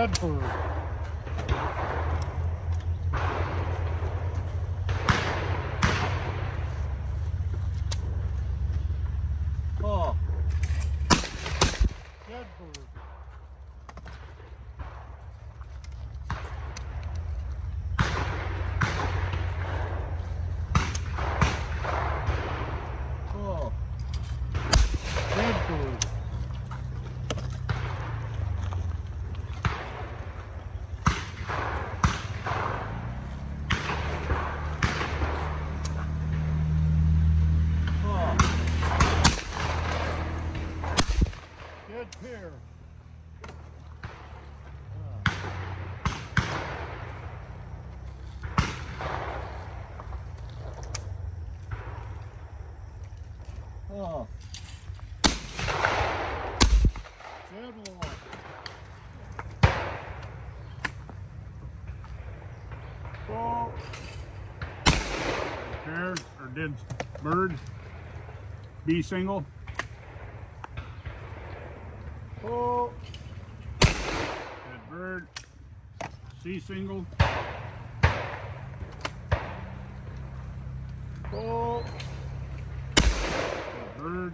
Good bird. Oh. Good bird. Oh. Good bird. Good pair. Oh. Good one. Oh. Pair or did bird. B single. Oh. Good bird. C single. Oh. Good bird.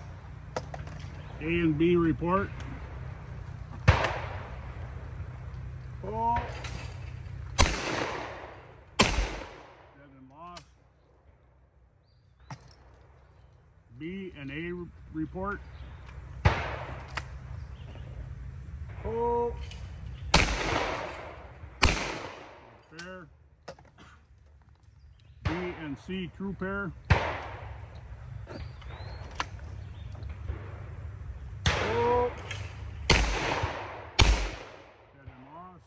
A and B report. Oh. Dead and lost. B and A report. Oh. Pair. B and C true pair. Oh. Dead and lost.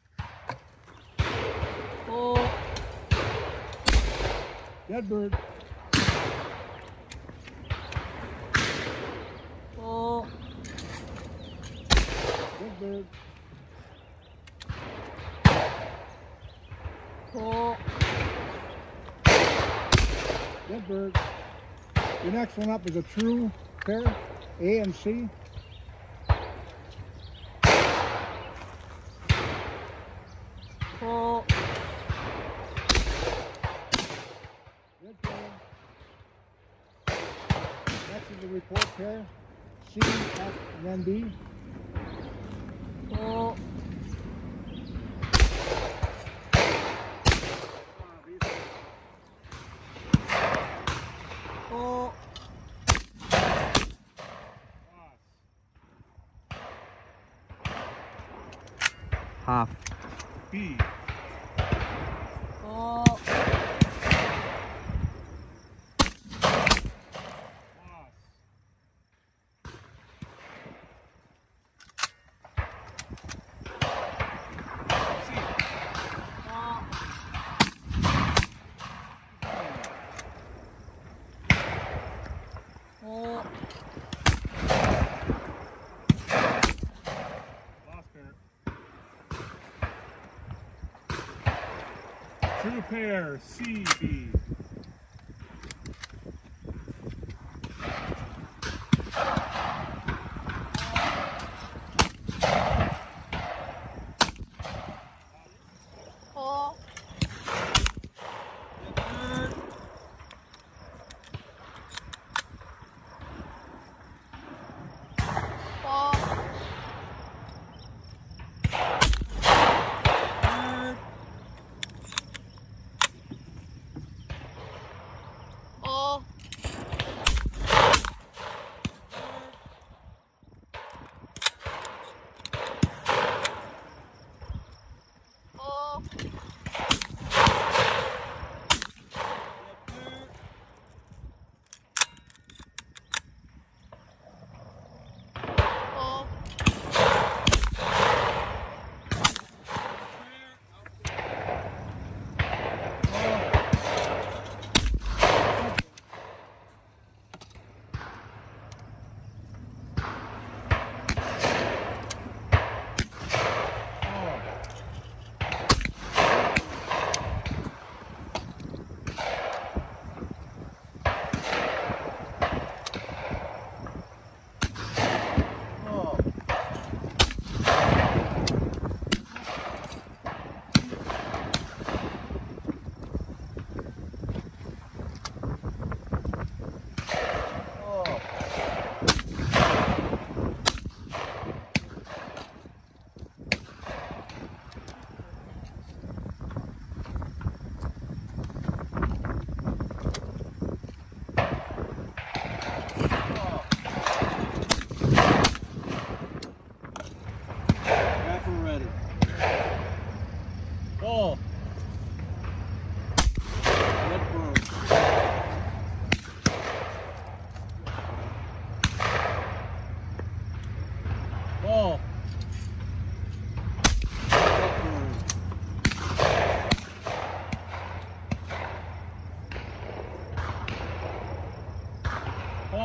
Oh. Dead bird. Oh. Good bird. Oh. Good bird. Your next one up is a true pair, A and C. Oh. Good pair. Next is the report pair, C, F, and then B. Oh. Oh. Half. B. Oh. Oh. Lost pair. True pair, C, B. Oh.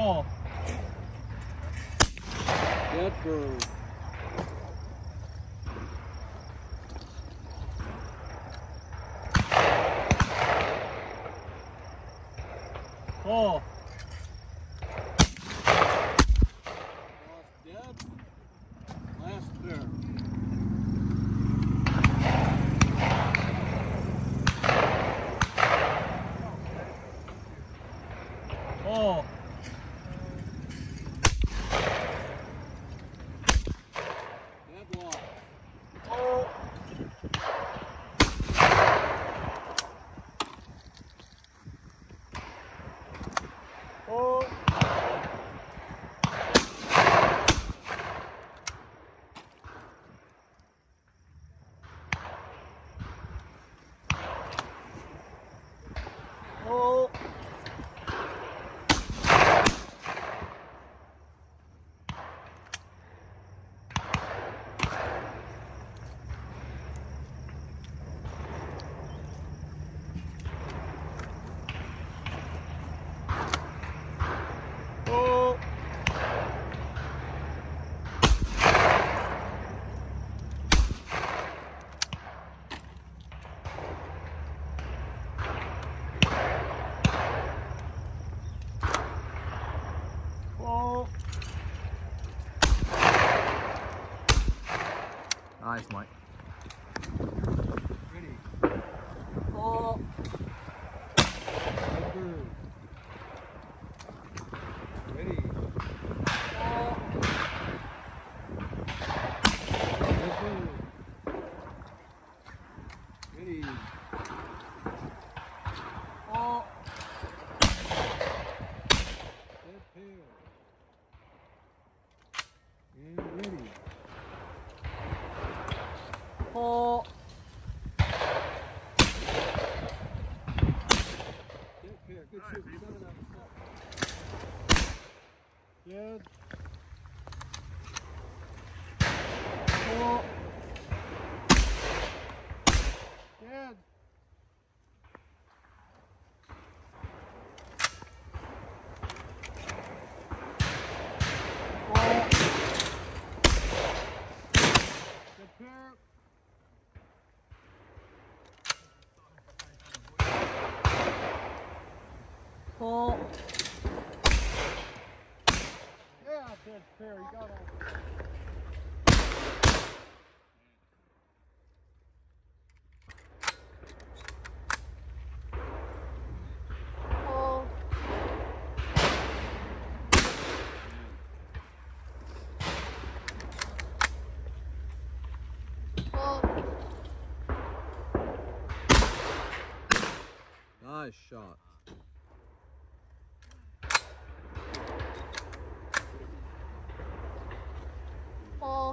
Ball. Dead bird. Ball. Lost dead. Last pair. Ball. Deadlock. Oh. Oh. Oh. Oh. Oh. Nice, Mike. Ready. Oh. Good bird. Ready. Oh. Good bird. Ready. Oh. Dead pair. And ready. Oh. Dead pair. Good shoot. 7 out of 7. Good. Oh. Good. Oh. Good pair. Oh. Yeah, dead pair. You got all. Oh. Oh. Nice shot. Oh.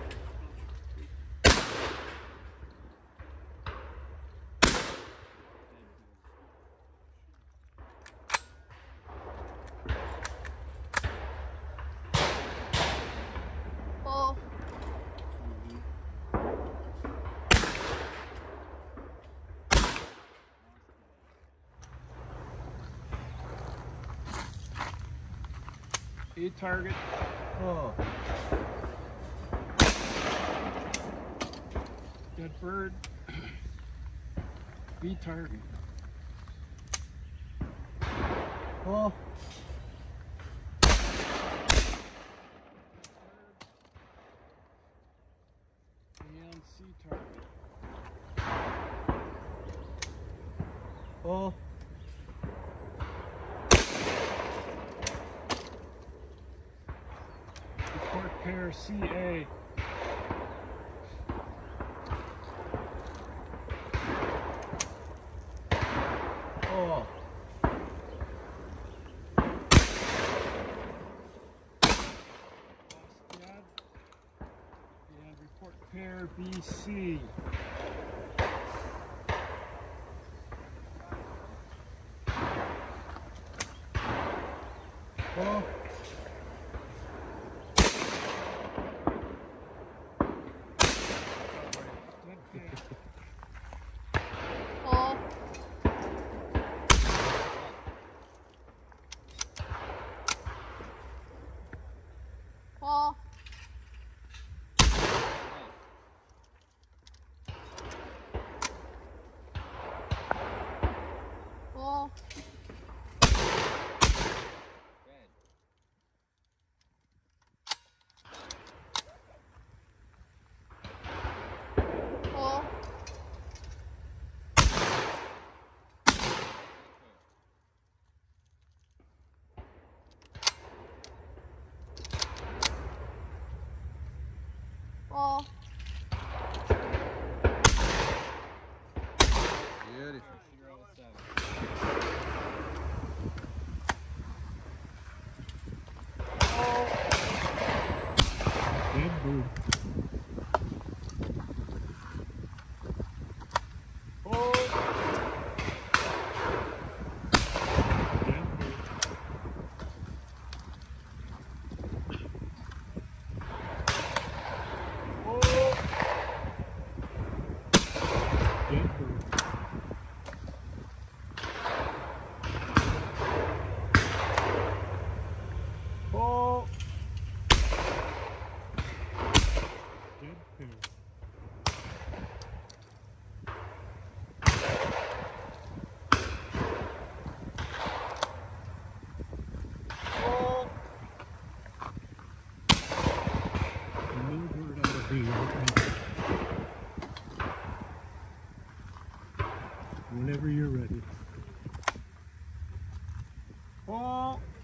Oh. A target. Oh. Dead bird. B target. Oh. And C target. Oh. Report pair CA. Oh. Lost dead. And report pair BC. Oh. Dead pair. Oh. whenever you're ready. Oh.